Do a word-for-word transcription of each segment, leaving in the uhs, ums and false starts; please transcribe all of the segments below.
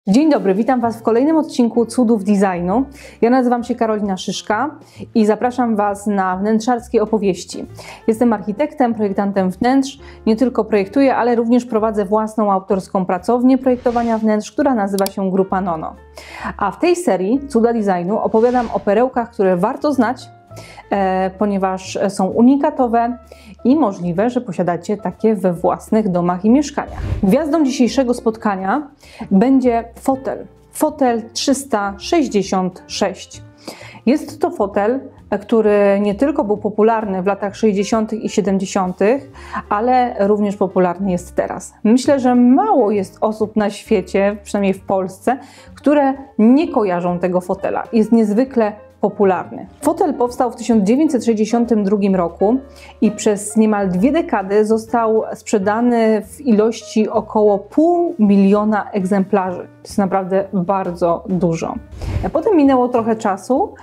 Dzień dobry, witam Was w kolejnym odcinku Cudów Designu. Ja nazywam się Karolina Szyszka i zapraszam Was na wnętrzarskie opowieści. Jestem architektem, projektantem wnętrz, nie tylko projektuję, ale również prowadzę własną autorską pracownię projektowania wnętrz, która nazywa się Grupa Nono. A w tej serii Cuda Designu opowiadam o perełkach, które warto znać, e, ponieważ są unikatowe i możliwe, że posiadacie takie we własnych domach i mieszkaniach. Gwiazdą dzisiejszego spotkania będzie fotel. Fotel trzysta sześćdziesiąt sześć. Jest to fotel, który nie tylko był popularny w latach sześćdziesiątych i siedemdziesiątych, ale również popularny jest teraz. Myślę, że mało jest osób na świecie, przynajmniej w Polsce, które nie kojarzą tego fotela. Jest niezwykle popularny. Fotel powstał w tysiąc dziewięćset sześćdziesiątym drugim roku i przez niemal dwie dekady został sprzedany w ilości około pół miliona egzemplarzy. To jest naprawdę bardzo dużo. Potem minęło trochę czasu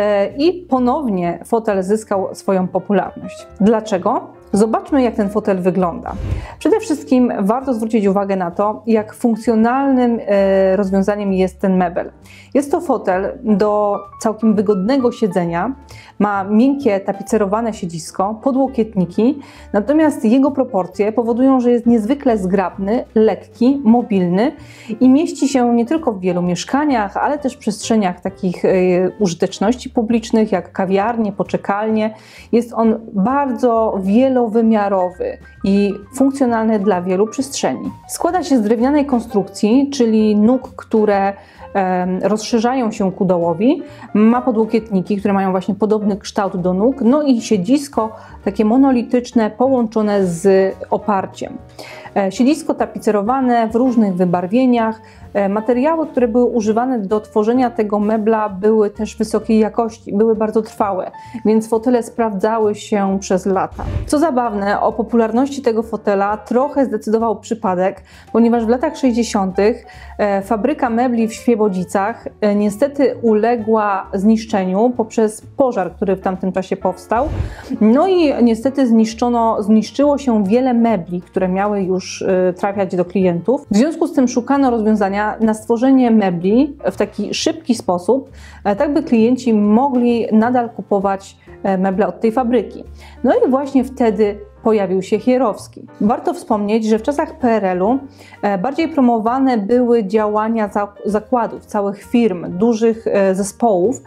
i ponownie fotel zyskał swoją popularność. Dlaczego? Zobaczmy, jak ten fotel wygląda. Przede wszystkim warto zwrócić uwagę na to, jak funkcjonalnym rozwiązaniem jest ten mebel. Jest to fotel do całkiem wygodnego siedzenia, ma miękkie tapicerowane siedzisko, podłokietniki, natomiast jego proporcje powodują, że jest niezwykle zgrabny, lekki, mobilny i mieści się nie tylko w wielu mieszkaniach, ale też w przestrzeniach takich użyteczności publicznych, jak kawiarnie, poczekalnie. Jest on bardzo wielowymiarowy i funkcjonalny dla wielu przestrzeni. Składa się z drewnianej konstrukcji, czyli nóg, które rozszerzają się ku dołowi, ma podłokietniki, które mają właśnie podobny kształt do nóg, no i siedzisko takie monolityczne połączone z oparciem. Siedzisko tapicerowane w różnych wybarwieniach. Materiały, które były używane do tworzenia tego mebla, były też wysokiej jakości, były bardzo trwałe, więc fotele sprawdzały się przez lata. Co zabawne, o popularności tego fotela trochę zdecydował przypadek, ponieważ w latach sześćdziesiątych fabryka mebli w Świebodzicach niestety uległa zniszczeniu poprzez pożar, który w tamtym czasie powstał. No i niestety zniszczono, zniszczyło się wiele mebli, które miały już trafiać do klientów. W związku z tym szukano rozwiązania na stworzenie mebli w taki szybki sposób, tak by klienci mogli nadal kupować meble od tej fabryki. No i właśnie wtedy pojawił się Chierowski. Warto wspomnieć, że w czasach P R L-u bardziej promowane były działania zakładów, całych firm, dużych zespołów,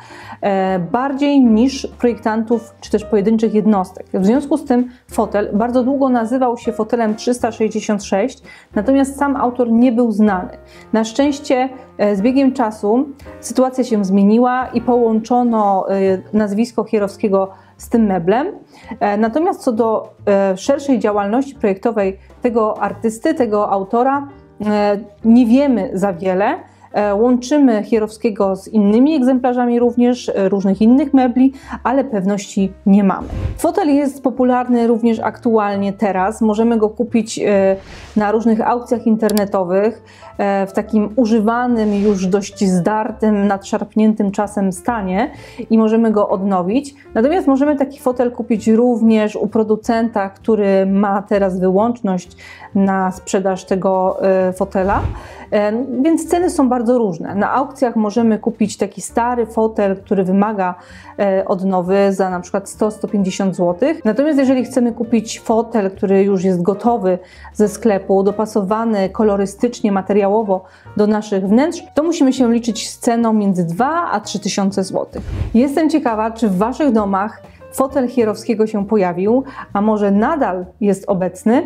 bardziej niż projektantów czy też pojedynczych jednostek. W związku z tym fotel bardzo długo nazywał się fotelem trzysta sześćdziesiąt sześć, natomiast sam autor nie był znany. Na szczęście z biegiem czasu sytuacja się zmieniła i połączono nazwisko Chierowskiego z tym meblem. Natomiast co do szerszej działalności projektowej tego artysty, tego autora, nie wiemy za wiele. Łączymy Chierowskiego z innymi egzemplarzami również różnych innych mebli, ale pewności nie mamy. Fotel jest popularny również aktualnie teraz. Możemy go kupić na różnych aukcjach internetowych w takim używanym, już dość zdartym, nadszarpniętym czasem stanie i możemy go odnowić. Natomiast możemy taki fotel kupić również u producenta, który ma teraz wyłączność na sprzedaż tego fotela, więc ceny są bardzo różne. Na aukcjach możemy kupić taki stary fotel, który wymaga odnowy za na przykład sto do stu pięćdziesięciu złotych. Natomiast jeżeli chcemy kupić fotel, który już jest gotowy ze sklepu, dopasowany kolorystycznie, materiałowo do naszych wnętrz, to musimy się liczyć z ceną między dwa a trzy tysiące złotych. Jestem ciekawa, czy w Waszych domach fotel Chierowskiego się pojawił, a może nadal jest obecny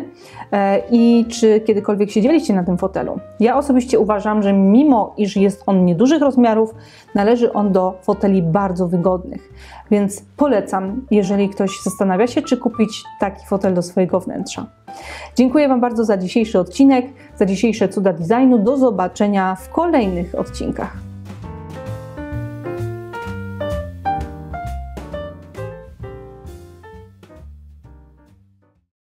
i czy kiedykolwiek siedzieliście na tym fotelu. Ja osobiście uważam, że mimo iż jest on niedużych rozmiarów, należy on do foteli bardzo wygodnych, więc polecam, jeżeli ktoś zastanawia się, czy kupić taki fotel do swojego wnętrza. Dziękuję Wam bardzo za dzisiejszy odcinek, za dzisiejsze Cuda Designu. Do zobaczenia w kolejnych odcinkach.